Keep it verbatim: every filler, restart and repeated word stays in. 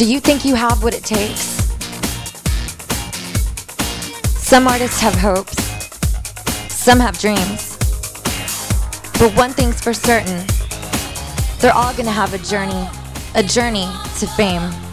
Do you think you have what it takes? Some artists have hopes, some have dreams. But one thing's for certain, they're all gonna have a journey, a journey to fame.